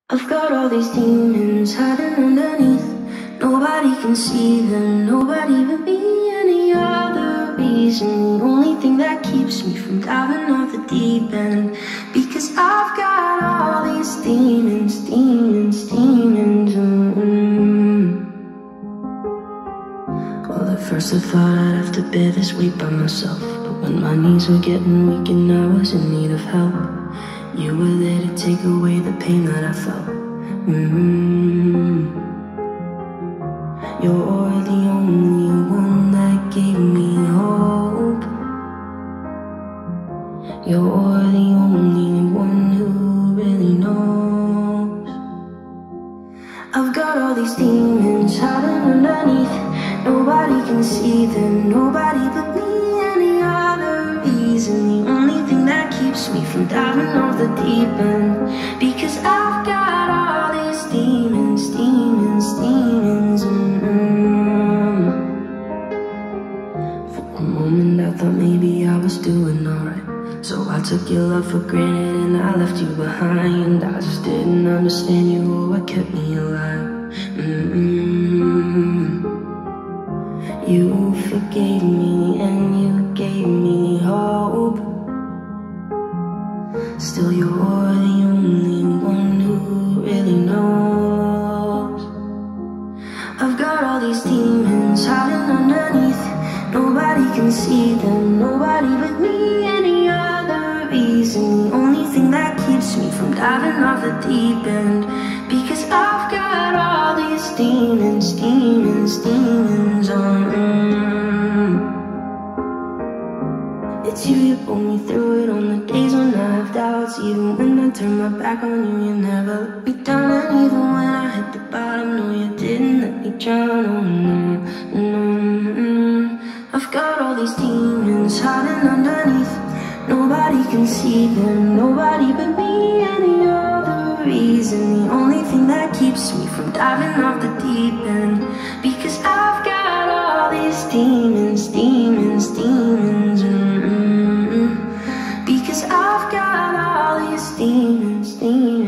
I've got all these demons hiding underneath. Nobody can see them, nobody but me. Any other reason, the only thing that keeps me from diving off the deep end. Because I've got all these demons, demons, demons. Well, at first I thought I'd have to bear this weight by myself, but when my knees were getting weak and I was in need of help, you were there to take away the pain that I felt. You're the only one that gave me hope. You're the only one who really knows. I've got all these demons hiding underneath. Nobody can see them, nobody but me. Any other reason, the only thing that keeps me from diving off the deep end. Because I've got all these demons, demons, demons. For a moment I thought maybe I was doing alright, so I took your love for granted and I left you behind. I just didn't understand you or what kept me alive. You forgave me and you gave me hope. Still you're the only one who really knows. I've got all these demons hiding underneath. Nobody can see them, nobody but me. Any other reason, the only thing that keeps me from diving off the deep end. Because I've got all these demons, demons, demons on. It's you pull me through it on the days when I have doubts. Even when I turn my back on you, you never let me down. And even when I hit the bottom, no, you didn't let me drown. Oh no, no, no. I've got all these demons hiding underneath. Nobody can see them, nobody but me. Any other reason, the only thing that keeps me from diving off the deep end. Because I've got all these demons, demons, demons. Because I've got all these demons, demons.